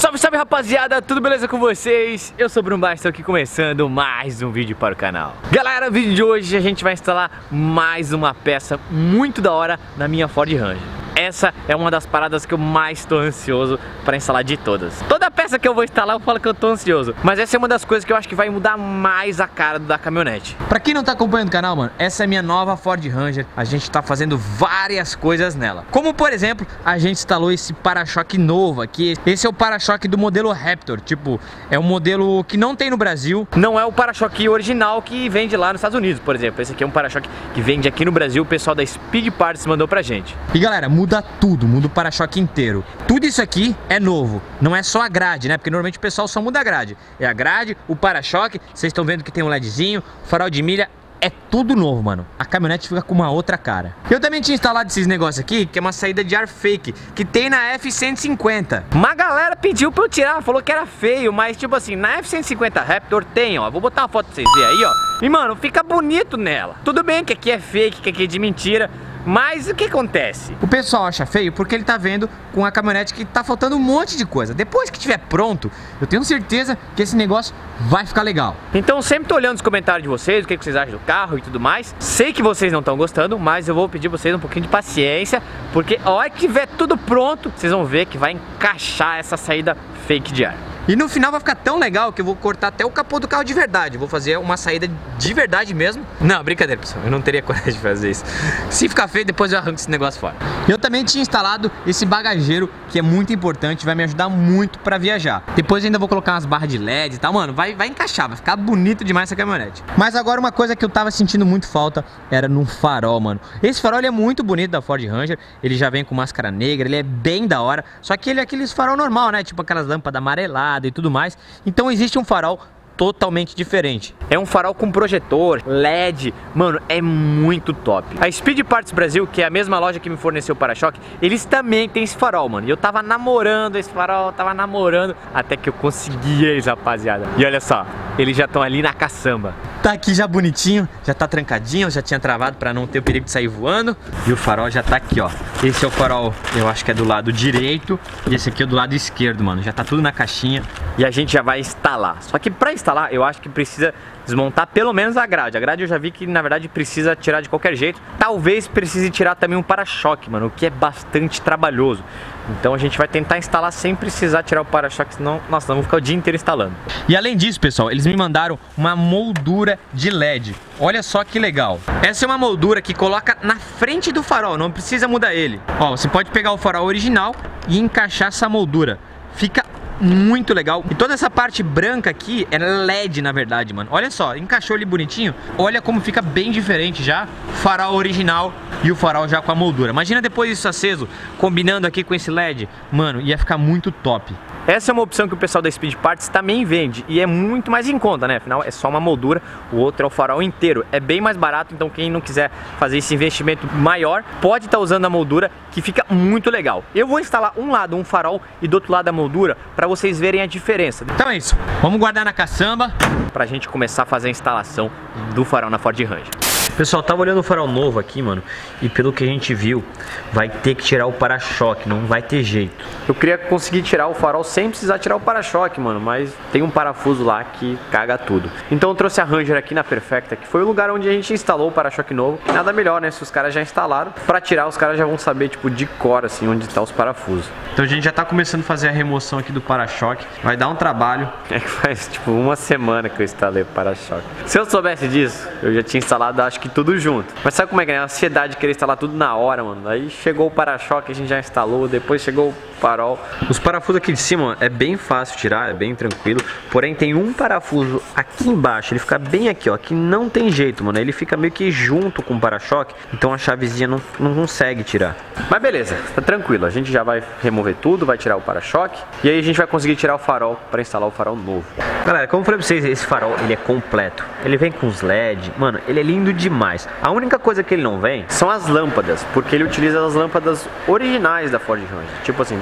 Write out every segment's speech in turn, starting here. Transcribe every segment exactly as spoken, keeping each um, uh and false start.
Salve, salve rapaziada, tudo beleza com vocês? Eu sou o Bruno Baixo, estou aqui começando mais um vídeo para o canal. Galera, no vídeo de hoje a gente vai instalar mais uma peça muito da hora na minha Ford Ranger. Essa é uma das paradas que eu mais estou ansioso para instalar de todas. Toda peça que eu vou instalar eu falo que eu tô ansioso, mas essa é uma das coisas que eu acho que vai mudar mais a cara da caminhonete. Pra quem não tá acompanhando o canal, mano, essa é a minha nova Ford Ranger. A gente tá fazendo várias coisas nela. Como por exemplo, a gente instalou esse para-choque novo aqui. Esse é o para-choque do modelo Raptor. Tipo, é um modelo que não tem no Brasil. Não é o para-choque original que vende lá nos Estados Unidos, por exemplo. Esse aqui é um para-choque que vende aqui no Brasil. O pessoal da Speed Parts mandou pra gente. E galera, muda Muda tudo, muda o para-choque inteiro. Tudo isso aqui é novo. Não é só a grade, né? Porque normalmente o pessoal só muda a grade. É a grade, o para-choque. Vocês estão vendo que tem um LEDzinho, farol de milha. É tudo novo, mano. A caminhonete fica com uma outra cara. Eu também tinha instalado esses negócios aqui, que é uma saída de ar fake, que tem na F cento e cinquenta. Uma galera pediu pra eu tirar, falou que era feio, mas tipo assim, na F cento e cinquenta Raptor tem, ó. Vou botar uma foto pra vocês verem aí, ó. E mano, fica bonito nela. Tudo bem que aqui é fake, que aqui é de mentira, mas o que acontece? O pessoal acha feio porque ele tá vendo com a caminhonete que tá faltando um monte de coisa. Depois que tiver pronto, eu tenho certeza que esse negócio vai ficar legal. Então sempre tô olhando os comentários de vocês, o que vocês acham do carro e tudo mais. Sei que vocês não estão gostando, mas eu vou pedir pra vocês um pouquinho de paciência, porque a hora que tiver tudo pronto, vocês vão ver que vai encaixar essa saída fake de ar. E no final vai ficar tão legal que eu vou cortar até o capô do carro de verdade. Vou fazer uma saída de verdade mesmo. Não, brincadeira, pessoal, eu não teria coragem de fazer isso. Se ficar feio, depois eu arranco esse negócio fora. Eu também tinha instalado esse bagageiro, que é muito importante, vai me ajudar muito pra viajar. Depois eu ainda vou colocar umas barras de L E D e tal. Mano, vai, vai encaixar, vai ficar bonito demais essa caminhonete. Mas agora uma coisa que eu tava sentindo muito falta era no farol, mano. Esse farol ele é muito bonito da Ford Ranger. Ele já vem com máscara negra, ele é bem da hora. Só que ele é aqueles farol normal, né? Tipo aquelas lâmpadas amareladas e tudo mais. Então existe um farol totalmente diferente. É um farol com projetor, L E D, mano, é muito top. A Speed Parts Brasil, que é a mesma loja que me forneceu o para-choque, eles também têm esse farol, mano. E eu tava namorando esse farol, tava namorando, até que eu consegui eles, rapaziada. E olha só, eles já estão ali na caçamba. Tá aqui já bonitinho, já tá trancadinho, eu já tinha travado pra não ter o perigo de sair voando. E o farol já tá aqui, ó. Esse é o farol, eu acho que é do lado direito, e esse aqui é do lado esquerdo, mano. Já tá tudo na caixinha e a gente já vai instalar. Só que pra instalar, eu acho que precisa desmontar pelo menos a grade. A grade eu já vi que na verdade precisa tirar de qualquer jeito. Talvez precise tirar também um para-choque, mano, o que é bastante trabalhoso. Então a gente vai tentar instalar sem precisar tirar o para-choque, senão, nossa, não vou ficar o dia inteiro instalando. E além disso, pessoal, eles me mandaram uma moldura de L E D. Olha só que legal. Essa é uma moldura que coloca na frente do farol, não precisa mudar ele. Ó, você pode pegar o farol original e encaixar essa moldura. Fica muito legal. E toda essa parte branca aqui é L E D, na verdade, mano. Olha só, encaixou ali bonitinho. Olha como fica bem diferente já. Farol original e o farol já com a moldura. Imagina depois isso aceso, combinando aqui com esse L E D. Mano, ia ficar muito top. Essa é uma opção que o pessoal da Speed Parts também vende. E é muito mais em conta, né? Afinal, é só uma moldura. O outro é o farol inteiro. É bem mais barato, então quem não quiser fazer esse investimento maior, pode estar usando a moldura, que fica muito legal. Eu vou instalar um lado um farol e do outro lado a moldura, para vocês verem a diferença. Então é isso. Vamos guardar na caçamba pra gente começar a fazer a instalação do farol na Ford Ranger. Pessoal, tava olhando o farol novo aqui, mano, e pelo que a gente viu, vai ter que tirar o para-choque, não vai ter jeito. Eu queria conseguir tirar o farol sem precisar tirar o para-choque, mano, mas tem um parafuso lá que caga tudo. Então eu trouxe a Ranger aqui na Perfecta, que foi o lugar onde a gente instalou o para-choque novo. E nada melhor, né, se os caras já instalaram, pra tirar os caras já vão saber, tipo, de cor, assim, onde tá os parafusos. Então a gente já tá começando a fazer a remoção aqui do para-choque, vai dar um trabalho. É que faz, tipo, uma semana que eu instalei o para-choque. Se eu soubesse disso, eu já tinha instalado, acho que tudo junto. Mas sabe como é que é? A ansiedade de querer instalar tudo na hora, mano. Aí chegou o para-choque, a gente já instalou, depois chegou o farol. Os parafusos aqui de cima, ó, é bem fácil tirar, é bem tranquilo. Porém tem um parafuso aqui embaixo, ele fica bem aqui, ó, que não tem jeito, mano. Ele fica meio que junto com o para-choque, então a chavezinha não, não consegue tirar. Mas beleza, tá tranquilo. A gente já vai remover tudo, vai tirar o para-choque e aí a gente vai conseguir tirar o farol para instalar o farol novo. Galera, como eu falei pra vocês, esse farol, ele é completo. Ele vem com os L E D, mano, ele é lindo demais. A única coisa que ele não vem são as lâmpadas, porque ele utiliza as lâmpadas originais da Ford Ranger. Tipo assim,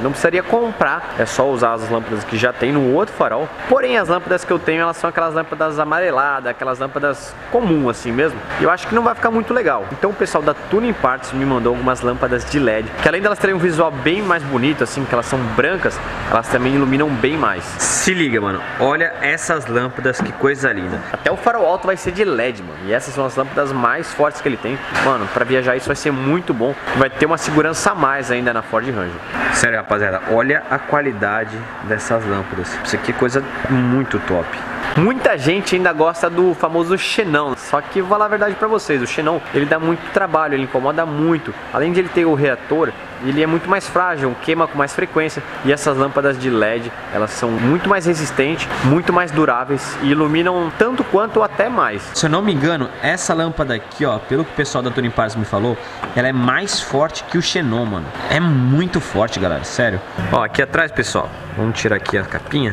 não precisaria comprar, é só usar as lâmpadas que já tem no outro farol. Porém, as lâmpadas que eu tenho, elas são aquelas lâmpadas amareladas, aquelas lâmpadas comuns assim mesmo. E eu acho que não vai ficar muito legal. Então o pessoal da Tuning Parts me mandou algumas lâmpadas de L E D, que além delas terem um visual bem mais bonito, assim, que elas são brancas, elas também iluminam bem mais. Se liga, mano, olha essas lâmpadas, que coisa linda. Até o farol alto vai ser de L E D, mano. E essas são as lâmpadas mais fortes que ele tem. Mano, pra viajar isso vai ser muito bom. Vai ter uma segurança a mais ainda na Ford Ranger. Sério, rapaziada, olha a qualidade dessas lâmpadas. Isso aqui é coisa muito top. Muita gente ainda gosta do famoso xenão, só que vou falar a verdade pra vocês, o xenão, ele dá muito trabalho, ele incomoda muito. Além de ele ter o reator, ele é muito mais frágil, queima com mais frequência. E essas lâmpadas de L E D, elas são muito mais resistentes, muito mais duráveis e iluminam tanto quanto ou até mais. Se eu não me engano, essa lâmpada aqui, ó, pelo que o pessoal da Tuning Parts me falou, ela é mais forte que o xenon, mano. É muito forte, galera, sério. Ó, aqui atrás, pessoal, vamos tirar aqui a capinha.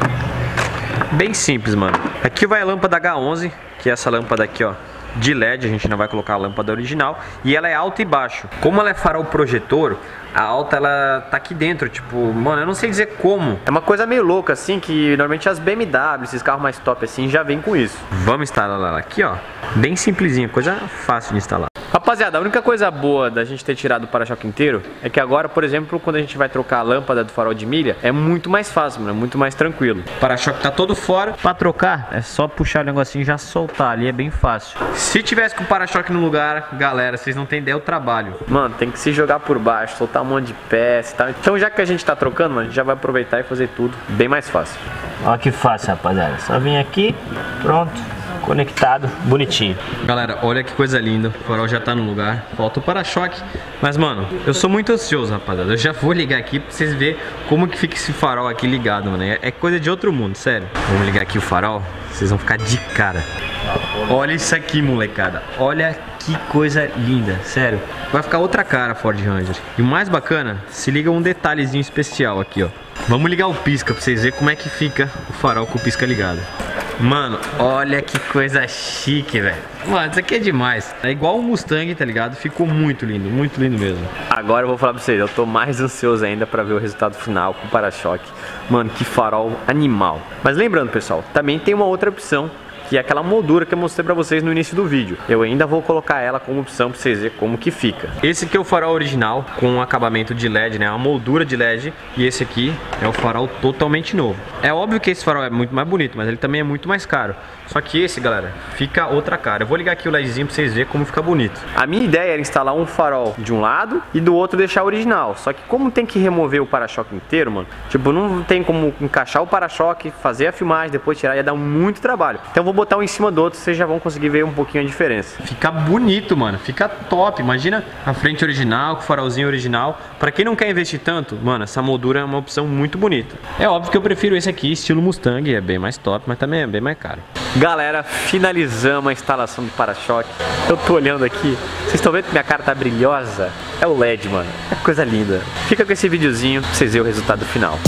Bem simples, mano. Aqui vai a lâmpada H onze, que é essa lâmpada aqui, ó, de L E D. A gente não vai colocar a lâmpada original. E ela é alta e baixo. Como ela é farol projetor, a alta ela tá aqui dentro, tipo, mano, eu não sei dizer como. É uma coisa meio louca assim, que normalmente as B M W, esses carros mais top assim, já vem com isso. Vamos instalar ela aqui, ó. Bem simplesinho, coisa fácil de instalar. Rapaziada, a única coisa boa da gente ter tirado o para-choque inteiro é que agora, por exemplo, quando a gente vai trocar a lâmpada do farol de milha, é muito mais fácil, mano, é muito mais tranquilo. O para-choque tá todo fora. Pra trocar, é só puxar o negocinho e já soltar ali, é bem fácil. Se tivesse com o para-choque no lugar, galera, vocês não tem ideia do trabalho. Mano, tem que se jogar por baixo, soltar um monte de peça e tal. Então, já que a gente tá trocando, mano, a gente já vai aproveitar e fazer tudo bem mais fácil. Olha que fácil, rapaziada. Só vim aqui, pronto, conectado, bonitinho. Galera, olha que coisa linda. O farol já tá no lugar. Falta o para-choque. Mas, mano, eu sou muito ansioso, rapaziada. Eu já vou ligar aqui pra vocês verem como que fica esse farol aqui ligado, mano. É coisa de outro mundo, sério. Vamos ligar aqui o farol. Vocês vão ficar de cara. Olha isso aqui, molecada. Olha que coisa linda, sério. Vai ficar outra cara a Ford Ranger. E o mais bacana, se liga um detalhezinho especial aqui, ó. Vamos ligar o pisca pra vocês verem como é que fica o farol com o pisca ligado. Mano, olha que coisa chique, velho. Mano, isso aqui é demais. É igual o Mustang, tá ligado? Ficou muito lindo, muito lindo mesmo. Agora eu vou falar pra vocês, eu tô mais ansioso ainda pra ver o resultado final com o para-choque. Mano, que farol animal. Mas lembrando, pessoal, também tem uma outra opção, que é aquela moldura que eu mostrei pra vocês no início do vídeo. Eu ainda vou colocar ela como opção pra vocês verem como que fica. Esse aqui é o farol original, com um acabamento de L E D, né? Uma moldura de L E D. E esse aqui é o farol totalmente novo. É óbvio que esse farol é muito mais bonito, mas ele também é muito mais caro. Só que esse, galera, fica outra cara. Eu vou ligar aqui o LEDzinho pra vocês verem como fica bonito. A minha ideia era instalar um farol de um lado e do outro deixar o original. Só que como tem que remover o para-choque inteiro, mano, tipo, não tem como encaixar o para-choque, fazer a filmagem, depois tirar, ia dar muito trabalho. Então eu vou botar um em cima do outro, vocês já vão conseguir ver um pouquinho a diferença. Fica bonito, mano, fica top. Imagina a frente original, com o farolzinho original. Pra quem não quer investir tanto, mano, essa moldura é uma opção muito bonita. É óbvio que eu prefiro esse aqui, estilo Mustang, é bem mais top, mas também é bem mais caro. Galera, finalizamos a instalação do para-choque. Eu tô olhando aqui, vocês estão vendo que minha cara tá brilhosa? É o L E D, mano, é coisa linda. Fica com esse videozinho pra vocês verem o resultado final.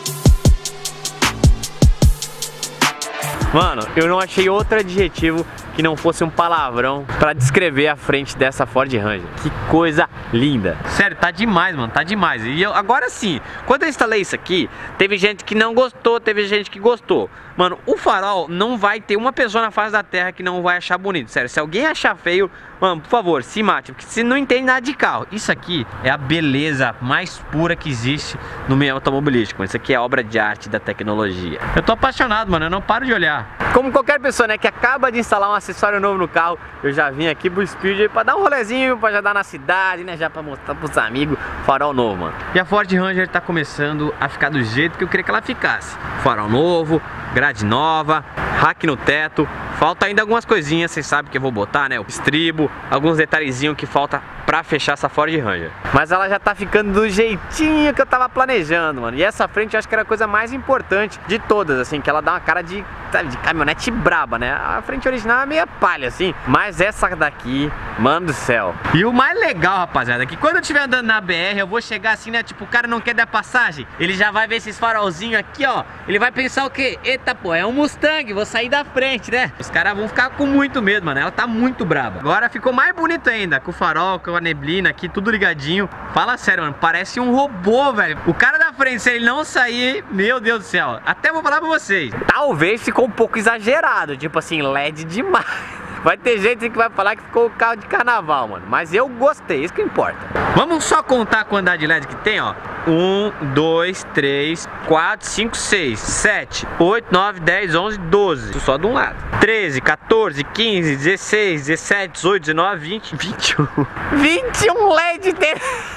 Mano, eu não achei outro adjetivo que não fosse um palavrão pra descrever a frente dessa Ford Ranger. Que coisa linda. Sério, tá demais, mano, tá demais. E eu, agora sim, quando eu instalei isso aqui, teve gente que não gostou, teve gente que gostou. Mano, o farol não vai ter uma pessoa na face da terra que não vai achar bonito. Sério, se alguém achar feio, mano, por favor, se mate, porque você não entende nada de carro. Isso aqui é a beleza mais pura que existe no meio automobilístico. Isso aqui é obra de arte da tecnologia. Eu tô apaixonado, mano, eu não paro de olhar. Como qualquer pessoa, né, que acaba de instalar um acessório novo no carro, eu já vim aqui pro Speed pra dar um rolezinho, pra já dar na cidade, né, já pra mostrar pros amigos farol novo, mano. E a Ford Ranger tá começando a ficar do jeito que eu queria que ela ficasse. Farol novo, grade nova, rack no teto. Falta ainda algumas coisinhas, vocês sabem que eu vou botar, né? O estribo, alguns detalhezinhos que falta pra fechar essa Ford Ranger. Mas ela já tá ficando do jeitinho que eu tava planejando, mano. E essa frente eu acho que era a coisa mais importante de todas, assim, que ela dá uma cara de, sabe, de caminhonete braba, né? A frente original é meio palha, assim, mas essa daqui, mano do céu. E o mais legal, rapaziada, é que quando eu estiver andando na B R, eu vou chegar assim, né? Tipo, o cara não quer dar passagem, ele já vai ver esses farolzinhos aqui, ó. Ele vai pensar o quê? Eita, pô, é um Mustang, vou sair da frente, né? Os caras vão ficar com muito medo, mano. Ela tá muito braba. Agora ficou mais bonito ainda, com o farol, com a neblina aqui, tudo ligadinho. Fala sério, mano, parece um robô, velho. O cara da frente, se ele não sair, meu Deus do céu. Até vou falar pra vocês, talvez ficou um pouco exagerado, tipo assim, L E D demais. Vai ter gente que vai falar que ficou o carro de carnaval, mano. Mas eu gostei, isso que importa. Vamos só contar a quantidade de L E D que tem, ó. um, dois, três, quatro, cinco, seis, sete, oito, nove, dez, onze, doze. Isso só de um lado. treze, quatorze, quinze, dezesseis, dezessete, dezoito, dezenove, vinte, vinte e um. vinte e um L E D tem...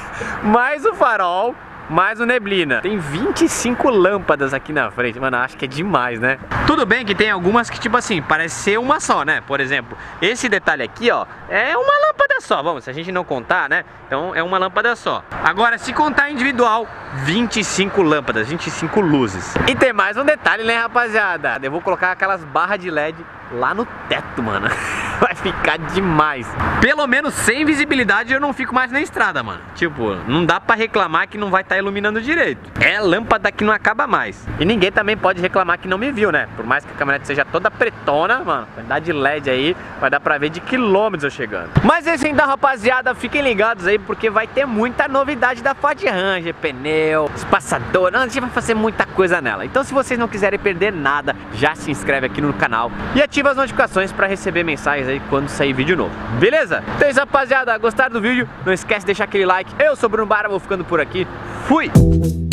mais o farol, mais o neblina. Tem vinte e cinco lâmpadas aqui na frente. Mano, acho que é demais, né? Tudo bem que tem algumas que, tipo assim, parece ser uma só, né? Por exemplo, esse detalhe aqui, ó, é uma lâmpada só. Vamos, se a gente não contar, né? Então é uma lâmpada só. Agora, se contar individual, vinte e cinco lâmpadas, vinte e cinco luzes. E tem mais um detalhe, né, rapaziada? Eu vou colocar aquelas barras de L E D lá no teto, mano. Vai ficar demais. Pelo menos sem visibilidade eu não fico mais na estrada, mano. Tipo, não dá pra reclamar que não vai estar iluminando direito. É lâmpada que não acaba mais. E ninguém também pode reclamar que não me viu, né? Por mais que a caminhonete seja toda pretona, mano, quantidade de L E D aí, vai dar pra ver de quilômetros eu chegando. Mas esse então, rapaziada, fiquem ligados aí, porque vai ter muita novidade da Ford Ranger. Pneu, espaçador, a gente vai fazer muita coisa nela. Então se vocês não quiserem perder nada, já se inscreve aqui no canal e ativa as notificações pra receber mensagens aí quando sair vídeo novo. Beleza? Então é isso, rapaziada. Gostaram do vídeo? Não esquece de deixar aquele like. Eu sou o Bruno Barra, vou ficando por aqui. Fui!